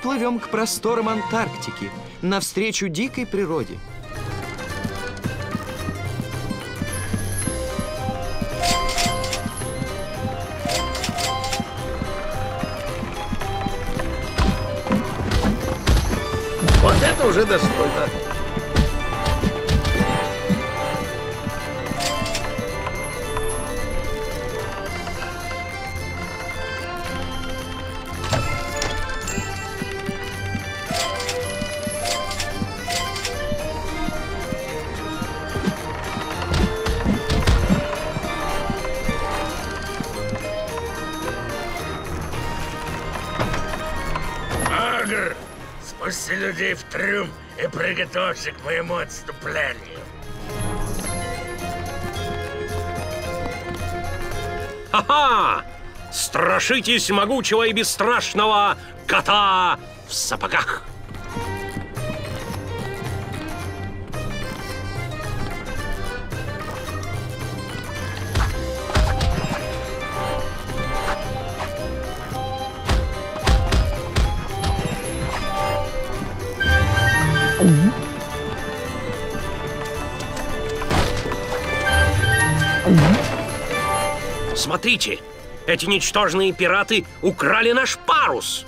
плывем к просторам Антарктики, навстречу дикой природе. Вот это уже достойно. Агр, спусти людей в трюм и приготовься к моему отступлению. Ха-ха! Страшитесь могучего и бесстрашного кота в сапогах! Смотрите, эти ничтожные пираты украли наш парус.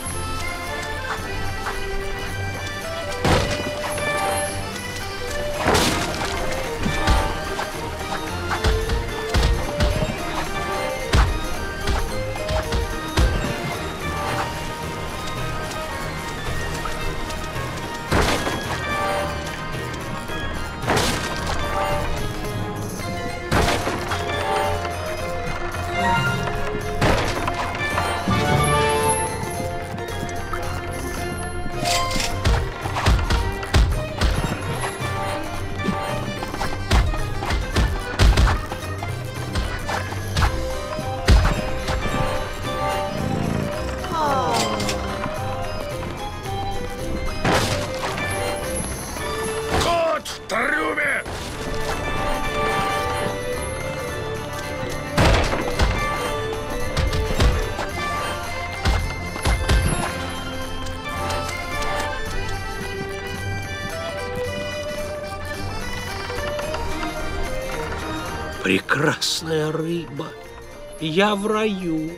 Кот в трюме! Прекрасная рыба. Я в раю.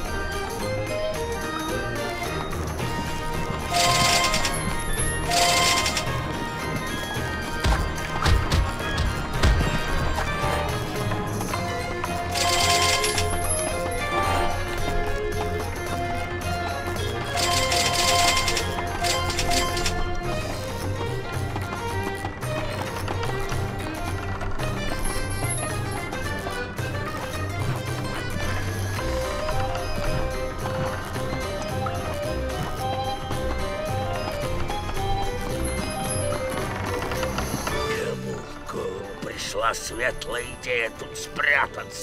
Ему в голову пришла светлая идея тут спрятаться.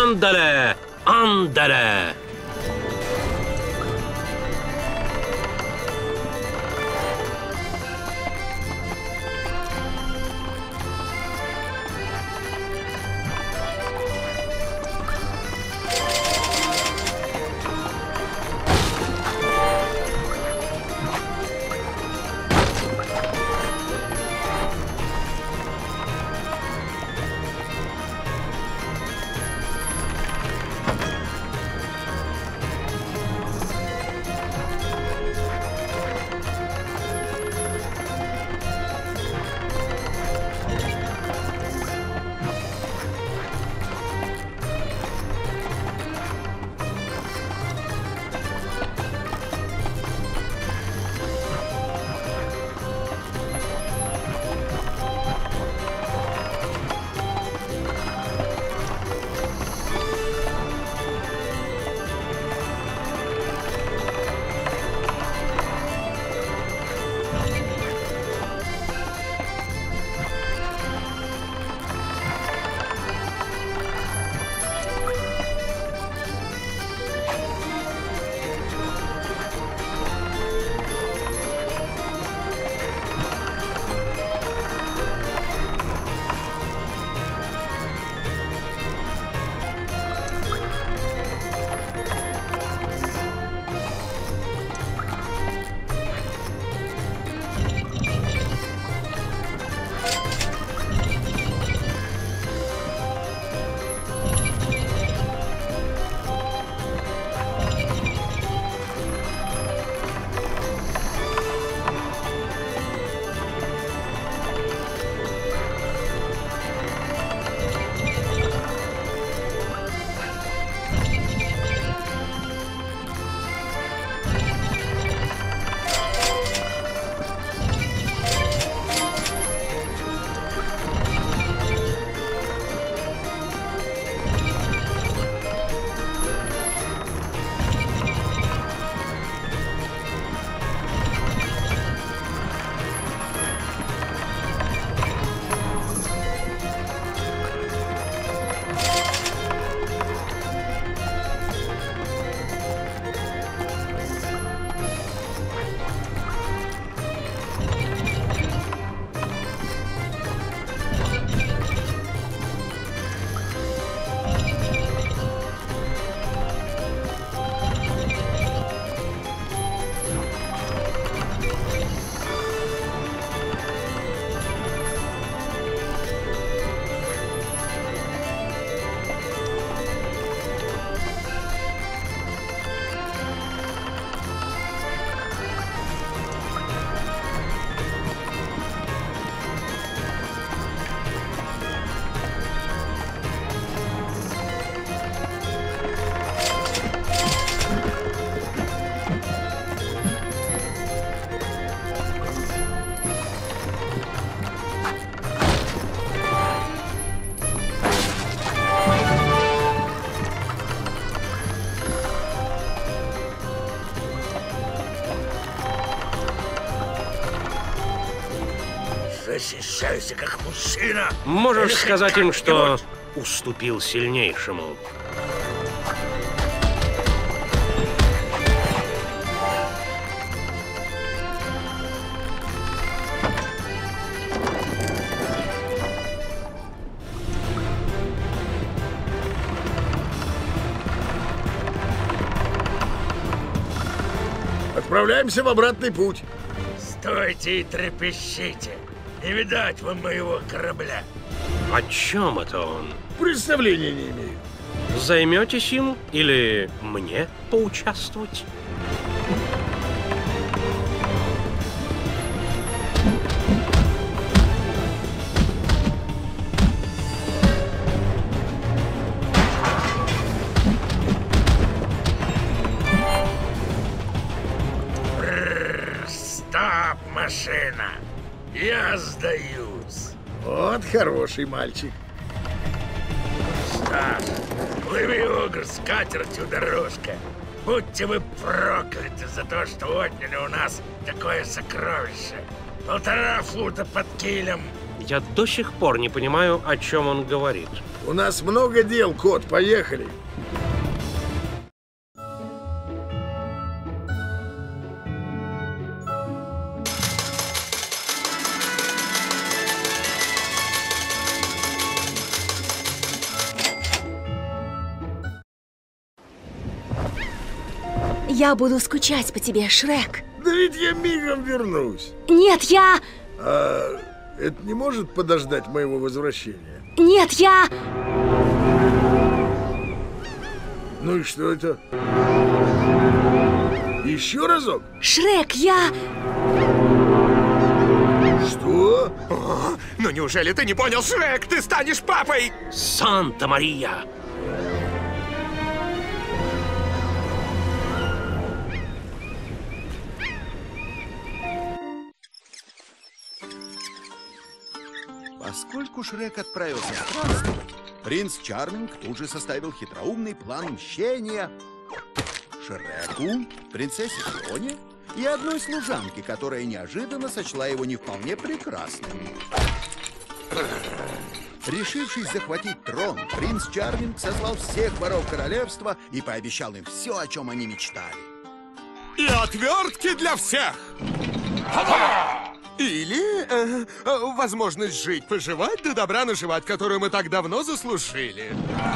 Андале! Андале! Защищайся, как мужчина. Можешь Или сказать им, что как-нибудь. уступил сильнейшему. Отправляемся в обратный путь. Стойте и трепещите. Не видать вам моего корабля. О чем это он? Представления не имею. Займетесь им или мне поучаствовать? Стоп, машина. Я сдаюсь. Вот хороший мальчик. Стас, плыви, Огр, с катертью дорожка. Будьте вы прокляты за то, что отняли у нас такое сокровище. 1,5 фута под килем. Я до сих пор не понимаю, о чем он говорит. У нас много дел, кот, поехали. Я буду скучать по тебе, Шрек. Да ведь я мигом вернусь. Нет, я... А это не может подождать моего возвращения? Нет, я... Ну и что это? Еще разок? Шрек, я... Что? Ну неужели ты не понял, Шрек? Ты станешь папой! Санта-Мария! Поскольку Шрек отправился странствовать, принц Чарминг тут же составил хитроумный план мщения Шреку, принцессе Фионе и одной служанке, которая неожиданно сочла его не вполне прекрасным. Решившись захватить трон, принц Чарминг созвал всех воров королевства и пообещал им все, о чем они мечтали. И отвертки для всех! Или возможность жить, поживать, да добра наживать, которую мы так давно заслужили.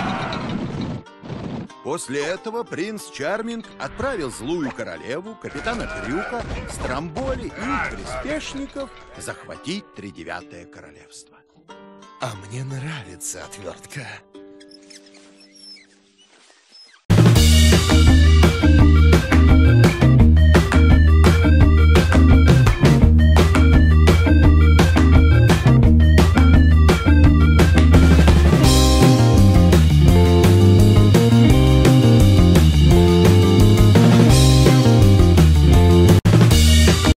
После этого принц Чарминг отправил злую королеву, капитана Крюка, Стромболи и их приспешников захватить Тридевятое королевство. А мне нравится отвертка.